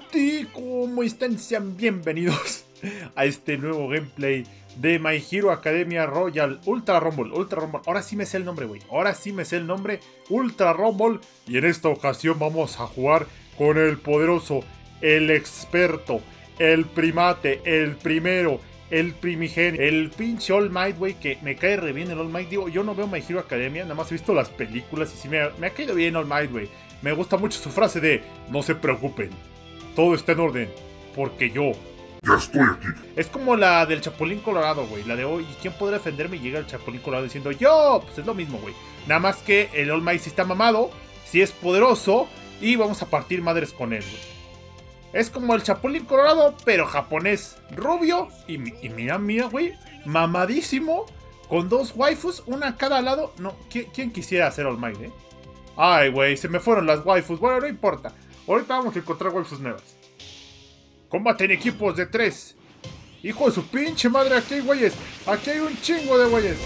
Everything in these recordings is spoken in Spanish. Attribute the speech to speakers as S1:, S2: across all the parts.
S1: gente, ¿cómo están? Sean bienvenidos a este nuevo gameplay de My Hero Academia Royal Ultra Rumble. Ahora sí me sé el nombre, güey. Ahora sí me sé el nombre, Ultra Rumble. Y en esta ocasión vamos a jugar con el poderoso, el experto, el primate, el primero, el primigenio, el pinche All Might, güey, que me cae re bien el All Might. Digo, yo no veo My Hero Academia, nada más he visto las películas y sí me ha caído bien All Might, güey. Me gusta mucho su frase de, no se preocupen, todo está en orden, porque yo
S2: ya estoy aquí.
S1: Es como la del Chapulín Colorado, güey. La de hoy, ¿y quién podrá defenderme? Y llega el Chapulín Colorado diciendo, yo, pues es lo mismo, güey. Nada más que el All Might sí está mamado, sí es poderoso, y vamos a partir madres con él, güey. Es como el Chapulín Colorado, pero japonés, rubio, y mira, güey, mamadísimo, con dos waifus, una a cada lado. No, ¿quién quisiera hacer All Might, Ay, güey, se me fueron las waifus. Bueno, no importa. Ahorita vamos a encontrar waifus nuevas. Combate en equipos de 3. Hijo de su pinche madre, aquí hay güeyes. Aquí hay un chingo de güeyes.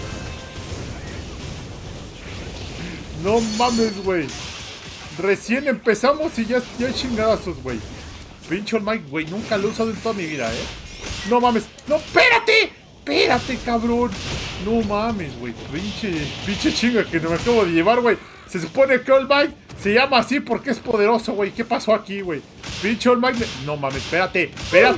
S1: No mames, güey. Recién empezamos y ya hay chingadazos, güey. Pinche All Might, güey. Nunca lo he usado en toda mi vida, No mames. No, espérate. Espérate, cabrón. No mames, güey. Pinche chinga que no me acabo de llevar, güey. Se supone que All Might se llama así porque es poderoso, güey. ¿Qué pasó aquí, güey? Pinche All Might. No mames, espérate.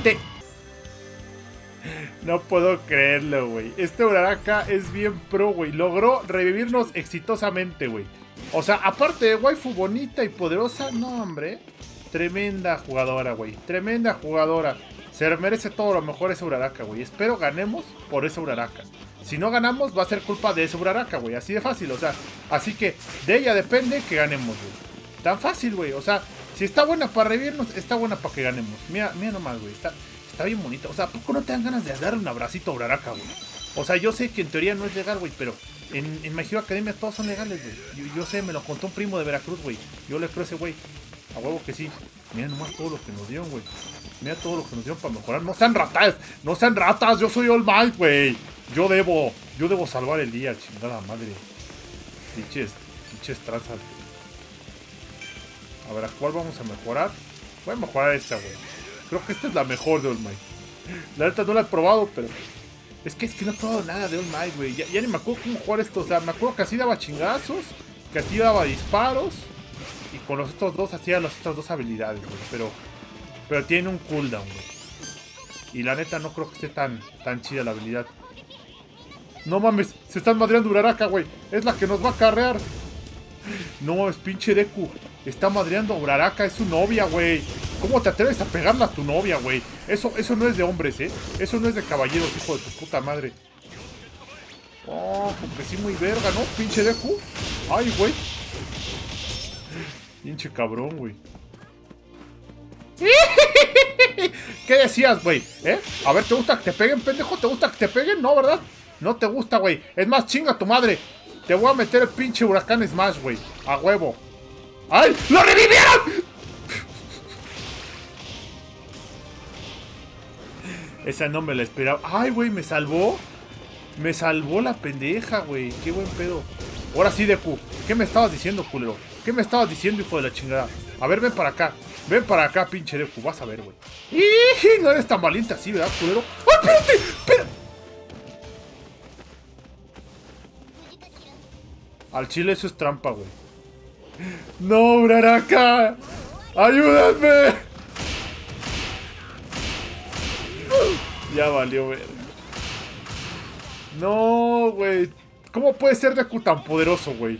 S1: No puedo creerlo, güey. Este Uraraka es bien pro, güey. Logró revivirnos exitosamente, güey. O sea, aparte de waifu bonita y poderosa, no, hombre. Tremenda jugadora, güey. Tremenda jugadora. Se merece todo lo mejor ese Uraraka, güey. Espero ganemos por ese Uraraka. Si no ganamos, va a ser culpa de ese Uraraka, güey. Así de fácil, o sea. Así que de ella depende que ganemos, güey. Tan fácil, güey. O sea, si está buena para revivirnos, está buena para que ganemos. Mira nomás, güey. Está bien bonita. O sea, ¿a poco no te dan ganas de darle un abracito a Uraraka, güey? O sea, yo sé que en teoría no es legal, güey, pero en My Hero Academia todos son legales, güey. Yo sé, me lo contó un primo de Veracruz, güey. Yo le creo a ese güey. A huevo que sí. Mira nomás todo lo que nos dieron, güey. Mira todo lo que nos dieron para mejorar. No sean ratas. No sean ratas. Yo soy All Might, güey. Yo debo salvar el día, chingada madre. Pinches trazas. A ver, ¿a cuál vamos a mejorar? Voy a mejorar esta, güey. Creo que esta es la mejor de All Might. La neta no la he probado, pero... Es que no he probado nada de All Might, güey. Ya ni me acuerdo cómo jugar esto. O sea, me acuerdo que así daba chingazos. Que así daba disparos. Y con los otros dos hacía las otras dos habilidades, güey. Pero tiene un cooldown, güey. Y la neta no creo que esté tan chida la habilidad. No mames, se están madreando Uraraka, güey. Es la que nos va a carrear. No, es pinche Deku. Está madreando a Uraraka, es su novia, güey. ¿Cómo te atreves a pegarle a tu novia, güey? Eso no es de hombres, Eso no es de caballeros, hijo de tu puta madre. Oh, porque sí muy verga, ¿no? Pinche Deku. Ay, güey. Pinche cabrón, güey. ¿Qué decías, güey? A ver, ¿te gusta que te peguen, pendejo? ¿Te gusta que te peguen? No, ¿verdad? No te gusta, güey. Es más, chinga tu madre. Te voy a meter el pinche huracán Smash, güey. A huevo. ¡Ay! ¡Lo revivieron! Esa no me la esperaba. ¡Ay, güey! Me salvó. Me salvó la pendeja, güey. Qué buen pedo. Ahora sí, Deku. ¿Qué me estabas diciendo, culero? ¿Qué me estabas diciendo, hijo de la chingada? A ver, ven para acá. Ven para acá, pinche Deku. Vas a ver, güey. ¡Y! No eres tan valiente así, ¿verdad, culero? ¡Ay, espérate! ¡Espérate! Al chile eso es trampa, güey. ¡No, Uraraka! ¡Ayúdame! Ya valió, güey. No, güey. ¿Cómo puede ser Deku tan poderoso, güey?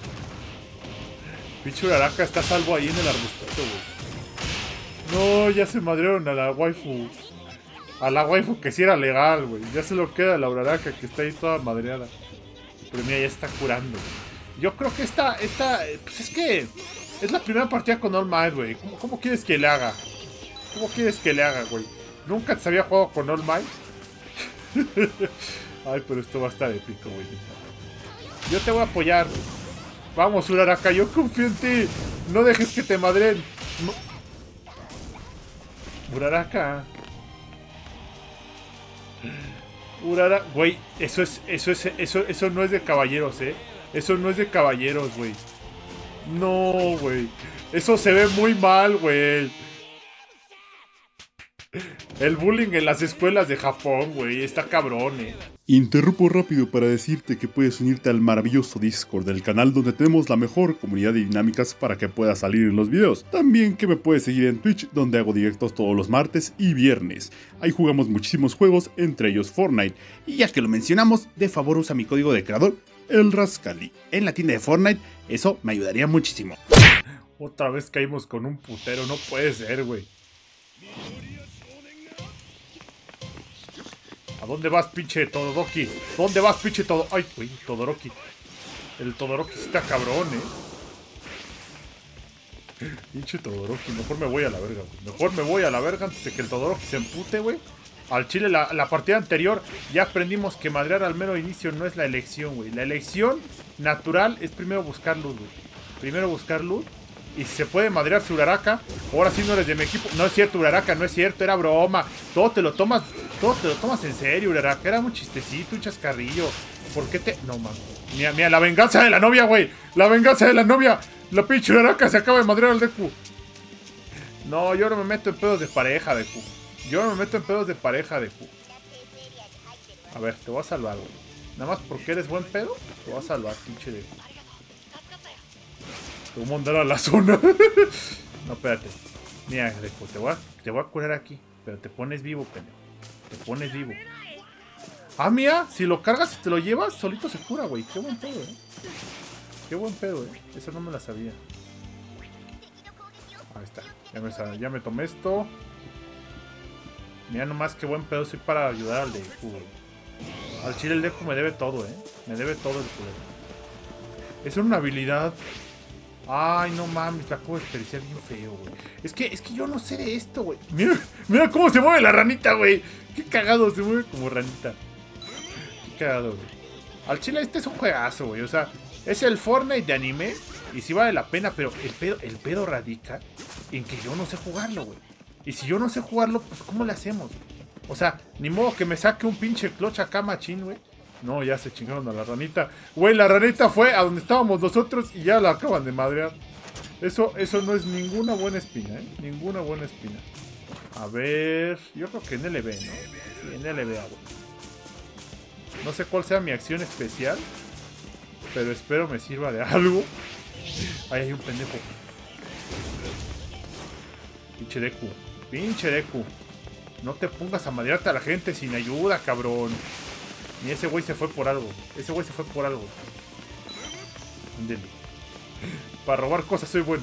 S1: Pinche Uraraka está a salvo ahí en el arbustito, güey. No, ya se madrearon a la waifu. A la waifu que sí era legal, güey. Ya se lo queda a la Uraraka que está ahí toda madreada. Pero mira, ya está curando. Yo creo que esta pues es que es la primera partida con All Might, güey. ¿Cómo quieres que le haga? ¿Cómo quieres que le haga, güey? ¿Nunca te había jugado con All Might? Ay, pero esto va a estar épico, güey. Yo te voy a apoyar. Vamos, Uraraka, yo confío en ti. No dejes que te madren. No. Uraraka. Güey, eso no es de caballeros, Eso no es de caballeros, güey. No, güey. Eso se ve muy mal, güey. El bullying en las escuelas de Japón, güey. Está cabrón,
S2: Interrumpo rápido para decirte que puedes unirte al maravilloso Discord del canal donde tenemos la mejor comunidad de dinámicas para que puedas salir en los videos. También que me puedes seguir en Twitch donde hago directos todos los martes y viernes. Ahí jugamos muchísimos juegos, entre ellos Fortnite. Y ya que lo mencionamos, de favor usa mi código de creador, el Rascali, en la tienda de Fortnite. Eso me ayudaría muchísimo.
S1: Otra vez caímos con un putero, no puede ser, güey. ¿A dónde vas, pinche Todoroki? ¿Dónde vas, pinche Todo? Ay, güey, Todoroki. El Todoroki está cabrón, Pinche Todoroki, mejor me voy a la verga, güey. Mejor me voy a la verga antes de que el Todoroki se empute, güey. Al chile, la partida anterior ya aprendimos que madrear al mero inicio no es la elección, güey. La elección natural es primero buscar loot, güey. Primero buscar loot. Y si se puede madrear su Uraraka. Ahora sí no eres de mi equipo. No es cierto, Uraraka, no es cierto, era broma. Todo te lo tomas en serio, Uraraka. Era un chistecito, un chascarrillo. ¿Por qué te...? No, mames. Mira, mira, la venganza de la novia, güey. La venganza de la novia. La pinche Uraraka se acaba de madrear al Deku. No, yo no me meto en pedos de pareja, Deku. Yo no me meto en pedos de pareja, Deku. A ver, te voy a salvar, güey. Nada más porque eres buen pedo, te voy a salvar, pinche Deku. Te voy a mandar a la zona. No, espérate. Mira, Deku, te voy a curar aquí. Pero te pones vivo, pendejo. Te pones vivo. Ah, mira, si lo cargas y te lo llevas, solito se cura, güey. Qué buen pedo, Qué buen pedo, Esa no me la sabía. Ahí está. Ya me tomé esto. Mira nomás qué buen pedo soy para ayudar al Deku, güey. Al chile el Deku me debe todo, Me debe todo el culero. Es una habilidad. Ay, no mames, la acabo de desperdiciar bien feo, güey. Es que yo no sé de esto, güey. Mira cómo se mueve la ranita, güey. Qué cagado, se mueve como ranita. Qué cagado, güey. Al chile este es un juegazo, güey. O sea, es el Fortnite de anime. Y sí vale la pena, pero el pedo radica en que yo no sé jugarlo, güey. Y si yo no sé jugarlo, pues ¿cómo le hacemos? O sea, ni modo que me saque un pinche clutch acá machín, güey. No, ya se chingaron a la ranita. Güey, la ranita fue a donde estábamos nosotros y ya la acaban de madrear. Eso no es ninguna buena espina, Ninguna buena espina. A ver... Yo creo que en LB, ¿no? Sí, en LB, güey. No sé cuál sea mi acción especial, pero espero me sirva de algo. Ahí hay un pendejo. Pinche Deku. Pinche Deku. No te pongas a madrearte a la gente sin ayuda, cabrón. Ni ese güey se fue por algo. Ese güey se fue por algo. Ándele. Para robar cosas soy bueno.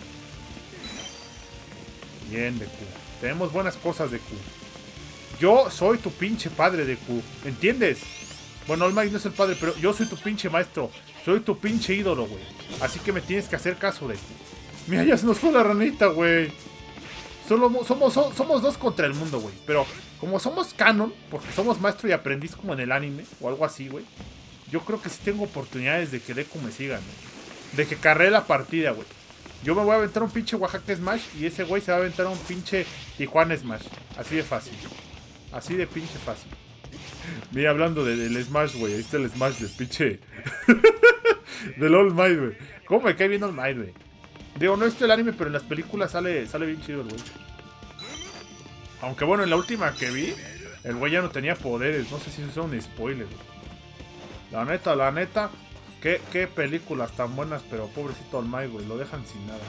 S1: Bien, Deku. Tenemos buenas cosas, Deku. Yo soy tu pinche padre, Deku. ¿Entiendes? Bueno, All Might no es el padre, pero yo soy tu pinche maestro. Soy tu pinche ídolo, güey. Así que me tienes que hacer caso, Deku. Mira, ya se nos fue la ranita, güey. Somos dos contra el mundo, güey. Pero como somos canon, porque somos maestro y aprendiz como en el anime, o algo así, güey. Yo creo que sí tengo oportunidades de que Deku me siga, ¿no? De que carree la partida, güey. Yo me voy a aventar un pinche Oaxaca Smash y ese güey se va a aventar un pinche Tijuana Smash. Así de fácil. Así de pinche fácil. Mira, hablando del Smash, güey. Ahí está el Smash del pinche... del All Might, güey. ¿Cómo me cae bien All Might, güey? Digo, no he visto el anime, pero en las películas sale bien chido el güey. Aunque bueno, en la última que vi, el güey ya no tenía poderes. No sé si eso es un spoiler, güey. La neta, qué películas tan buenas, pero pobrecito All Might, güey, lo dejan sin nada.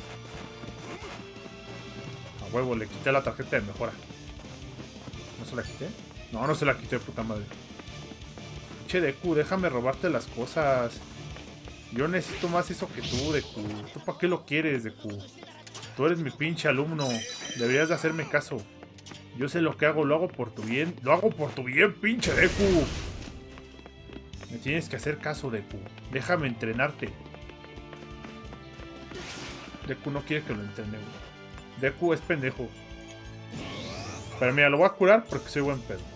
S1: A huevo, le quité la tarjeta de mejora. ¿No se la quité? No se la quité, puta madre. Che, Deku, déjame robarte las cosas. Yo necesito más eso que tú, Deku. ¿Tú para qué lo quieres, Deku? Tú eres mi pinche alumno. Deberías de hacerme caso. Yo sé lo que hago, lo hago por tu bien. Lo hago por tu bien, pinche Deku. Me tienes que hacer caso, Deku. Déjame entrenarte. Deku no quiere que lo entrene, güey. Deku es pendejo. Pero mira, lo voy a curar porque soy buen pedo.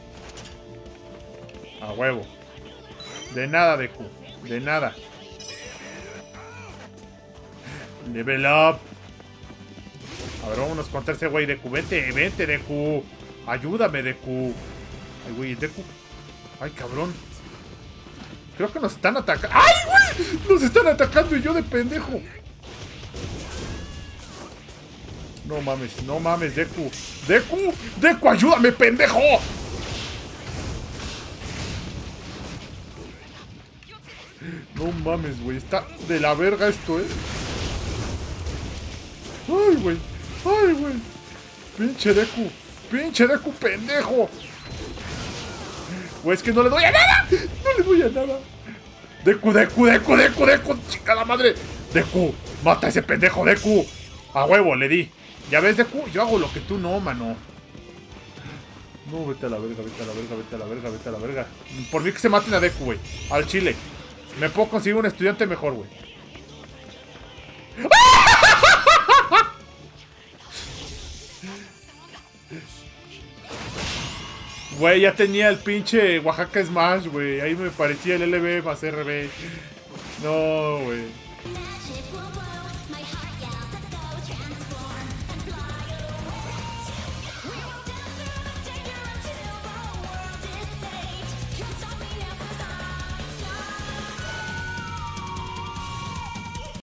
S1: A huevo. De nada, Deku. De nada. Level up. A ver, vámonos contra ese güey, Deku. Vente, Deku. Ayúdame, Deku. Ay, güey, Deku. Ay, cabrón. Creo que nos están atacando. ¡Ay, güey! Nos están atacando y yo de pendejo. No mames, Deku. Deku, ayúdame, pendejo. No mames, güey. Está de la verga esto, Ay, güey. Pinche Deku, pendejo. Güey, es que no le doy a nada. Deku. Chingada madre. Deku, mata a ese pendejo, Deku. A huevo, le di. Ya ves, Deku, yo hago lo que tú no, mano. No, vete a la verga. Por mí que se maten a Deku, güey. Al chile. Me puedo conseguir un estudiante mejor, güey. Güey, ya tenía el pinche Oaxaca Smash, güey. Ahí me parecía el LB más RB. No, güey.